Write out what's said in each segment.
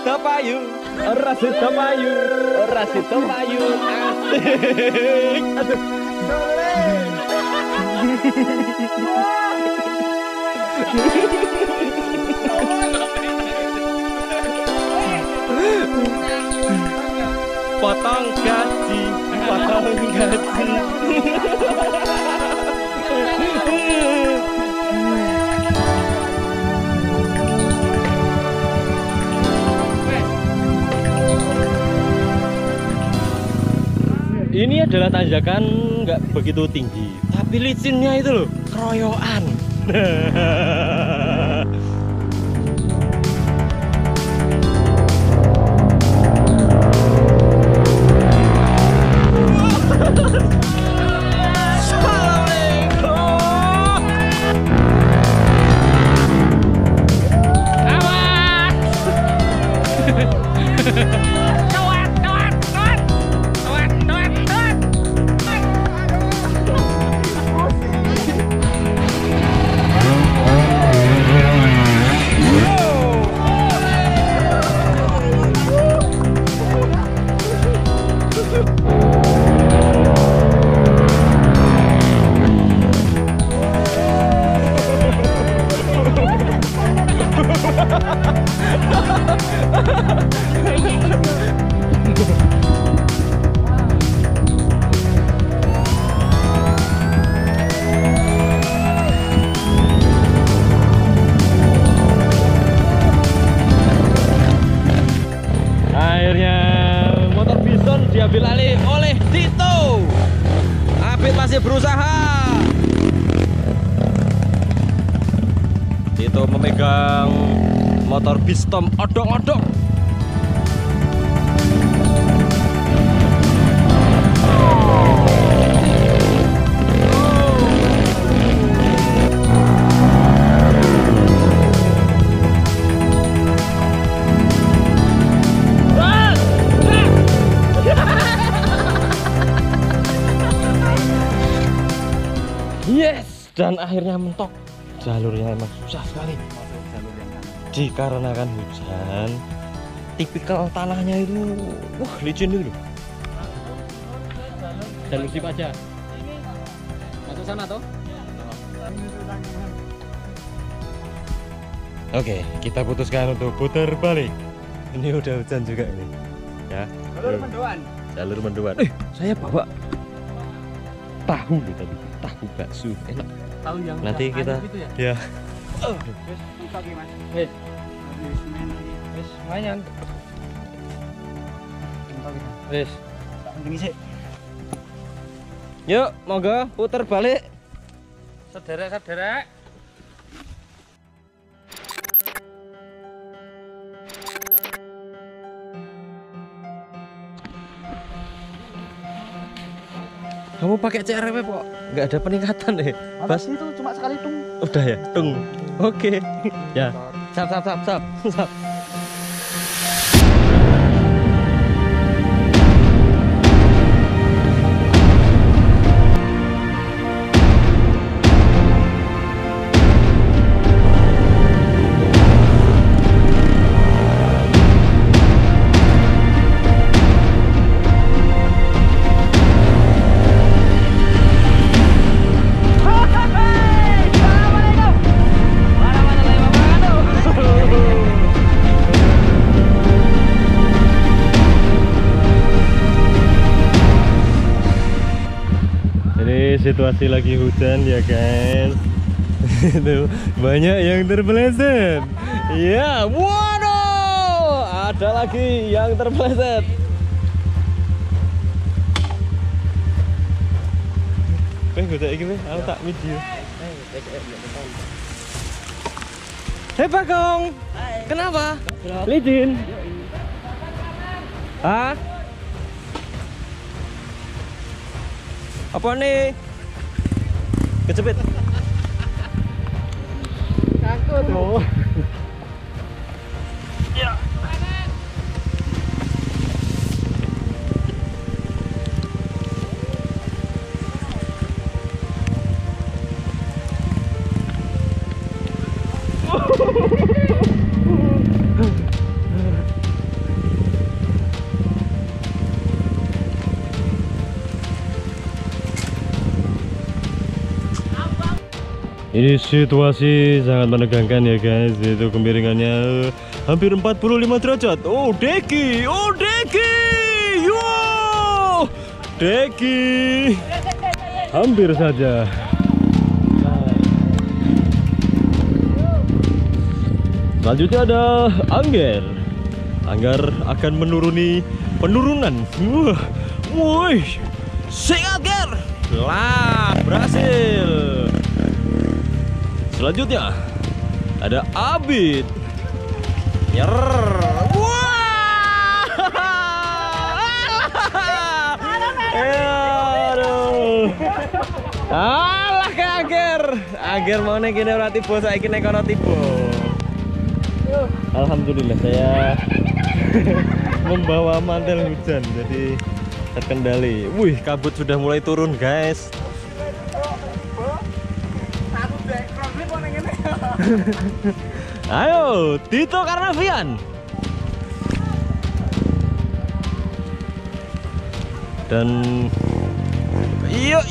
sida payu, ora sida payu, ora sida payu. Asik. Aduh. Potong gaji, potong gaji. Ini adalah tanjakan nggak begitu tinggi, tapi licinnya itu loh, keroyokan. Akhirnya motor Bison diambil alih oleh Tito. Apit masih berusaha. Tito memegang motor Bistom odong-odong. Yes, dan akhirnya mentok. Jalurnya emang susah sekali dikarenakan hujan. Tipikal tanahnya itu licin itu. Jalur sip aja. Masuk sana toh. Oke, kita putuskan untuk putar balik. Ini udah hujan juga ini. Ya. Jalur Mendoan. Jalur Mendoan. Saya bawa tahu nih tadi, tahu bakso enak. Tahu yang nanti kita ya. Pagi Mas. Wes. Wes lumayan. Wes. Ini sih. Yuk, monggo putar balik. Saudara-saudara. Kamu pakai CRW kok nggak ada peningkatan deh. Bas itu cuma sekali tung. Udah ya, tung. Oke. Ya. Sap. Situasi lagi hujan ya guys. Itu banyak yang terpeleset. Ya, waduh, ada lagi yang terpeleset. Gue tak iki aku tak video. Hei Bagong. Kenapa? Licin. Hah? Apa nih? Kejepit. Takut. Oh. Ya. Ini situasi sangat menegangkan ya guys. Itu kemiringannya hampir 45 derajat. Oh Deki, yo, Deki, hampir saja. Selanjutnya ada Angger akan menuruni penurunan. Woi, sing Angger, lah berhasil. Selanjutnya ada Abid. Yer. Wah. Aduh. Alah ke Angger. Angger mau nek kene ora tiba, saiki nek ana tiba. Alhamdulillah saya membawa mantel hujan jadi terkendali. Wih, kabut sudah mulai turun guys. Ayo Tito Karnavian dan yuk.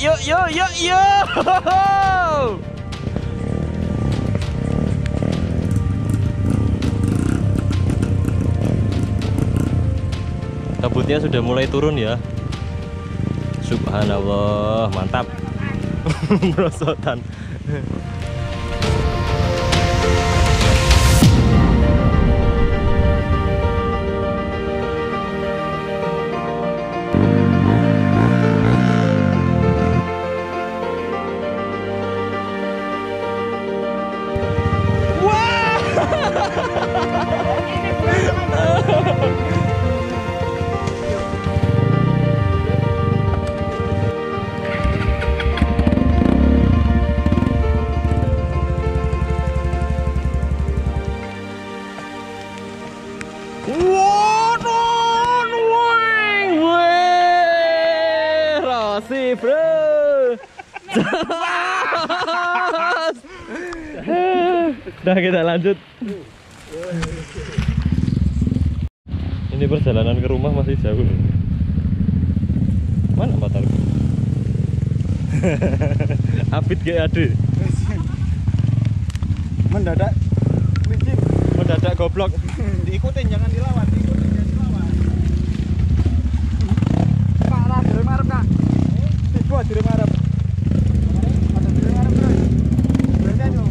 Kabutnya sudah mulai turun ya. Subhanallah, mantap. Merosotan. Rossi bro. Udah kita lanjut. Ini perjalanan ke rumah masih jauh. Mana motorku? Abid GAD. Mendadak licin. Mendadak goblok. Diikutin jangan dilawan, Parah, direm arep Kak. Tiba direm arep. Ada direm arep terus. Berarti ayo.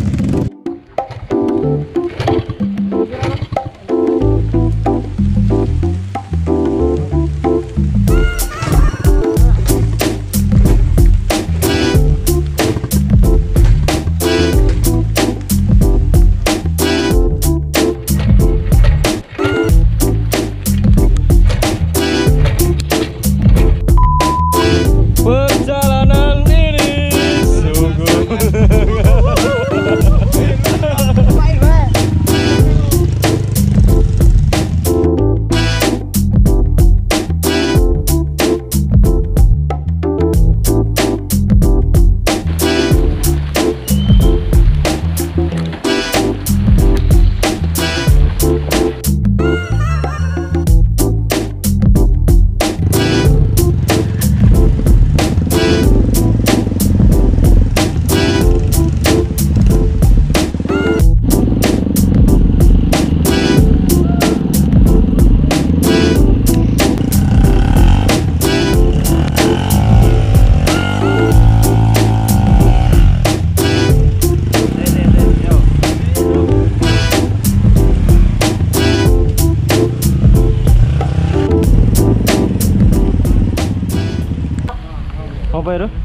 Apa itu?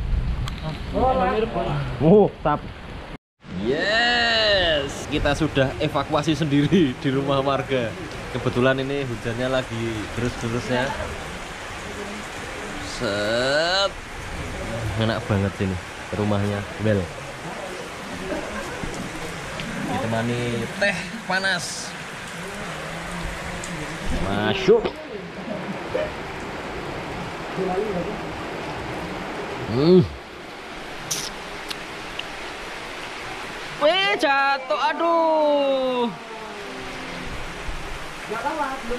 Oh, tap. Yes, kita sudah evakuasi sendiri di rumah warga. Kebetulan ini hujannya lagi terus-terusnya. Set. Enak banget ini rumahnya. Bel. Ditemani teh panas. Masuk. Wih, jatuh, aduh. Gak lewat, belum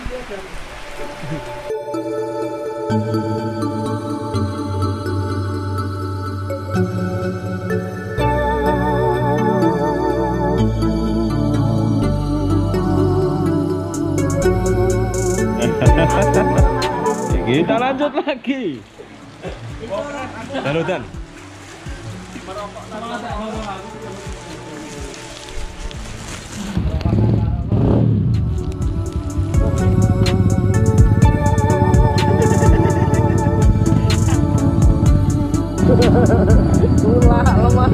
biasa. Kita lanjut lagi. Dan. Ulah lemah.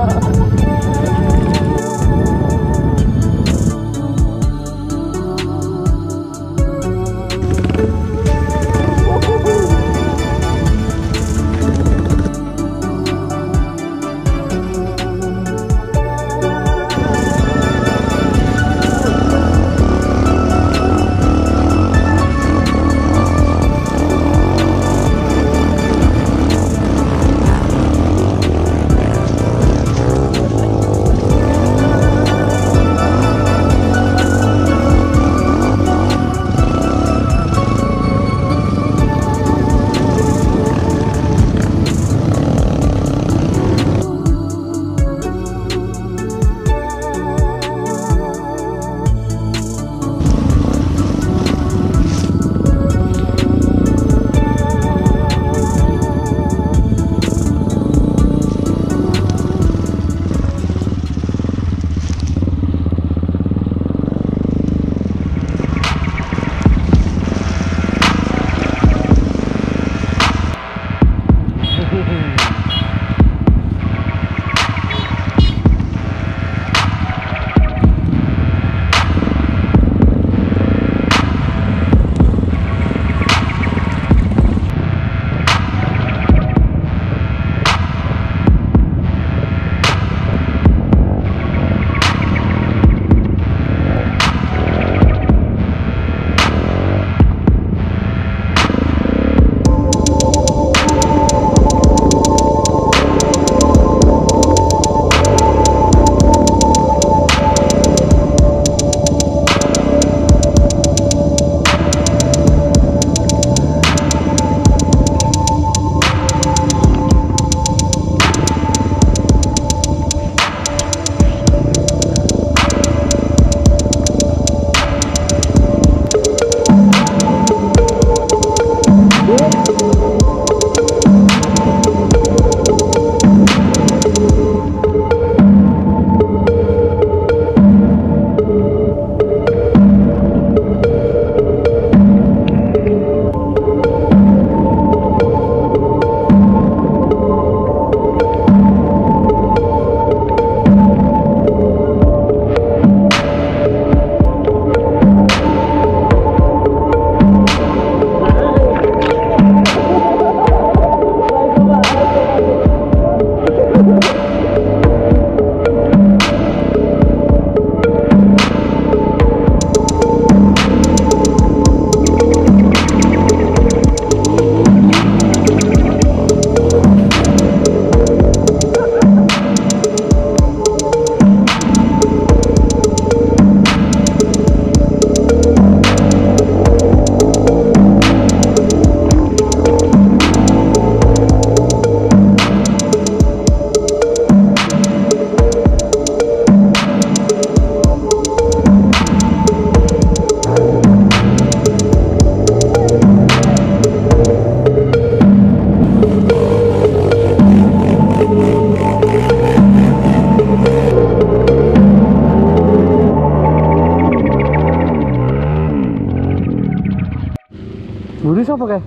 Budi siapa kayak?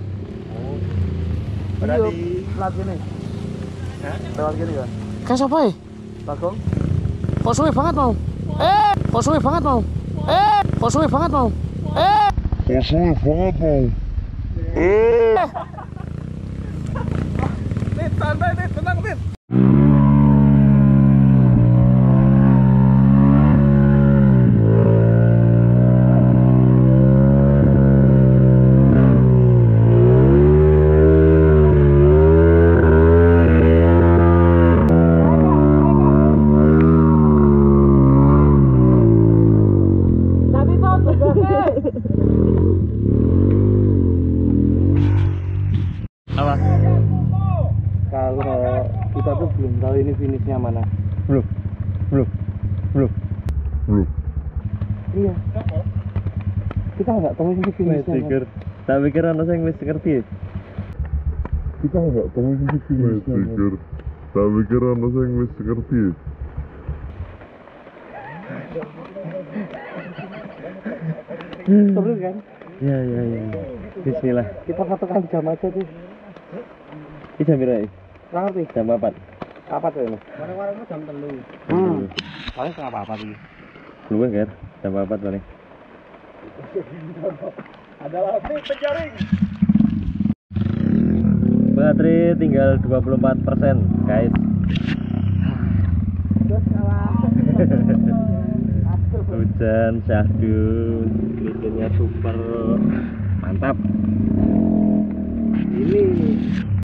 Ada di Lewat gini. Lewat gini kan? kayak siapa ya? Bagong. Kok suwe banget mau? Kok suwe banget mau? Kok suwe banget mau? Nih, santai nih, tenang nih. Apa? Kalau kita tuh belum tahu ini finishnya mana. Belum. Iya. Kita nggak tahu ini finishnya mana. Tak pikir ana sing wis ngerti. Kita nggak tahu sih pikir. Tak pikir ana sing wis ngerti. Seru kan? Ya. Bismillah. Kita patokan jam aja tuh. Ini jam berapa? Nggak ngerti. Jam 4. Apa tuh ini? Warung-warung jam 3. Paling setengah apa tuh? Luwih kan? Jam 4 paling. Adalah penjaring. Baterai tinggal 24%, guys. Hujan syahdu, mesinnya super mantap. Ini.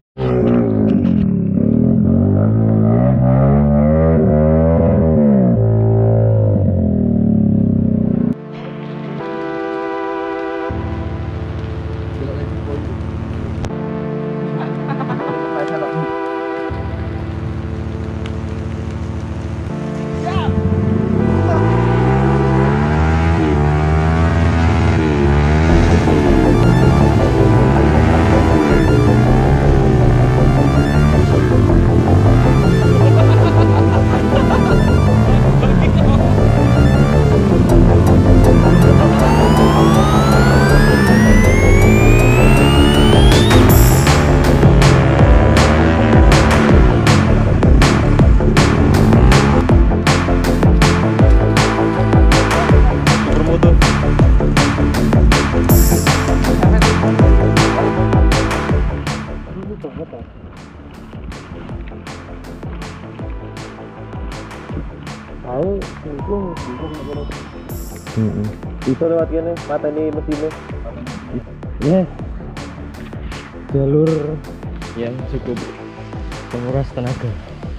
Bisa lewat kene, mata ini mesinnya. Yes. Jalur Yang cukup penguras tenaga.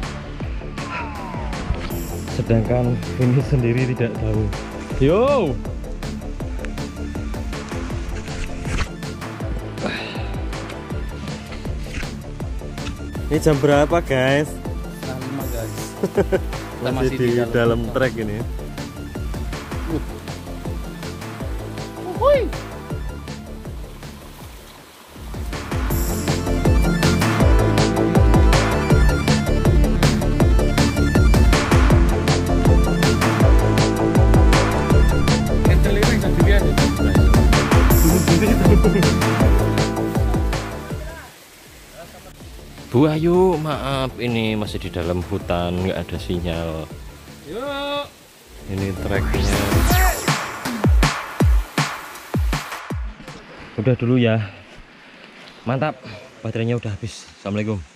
sedangkan ini sendiri tidak tahu. Yo. Ini jam berapa, guys? Jam 5, guys. Masih di dalam trek ini. Bu Ayu, maaf ini masih di dalam hutan, nggak ada sinyal. Yuk. Ini treknya. Udah dulu ya. Mantap, baterainya udah habis. Assalamualaikum.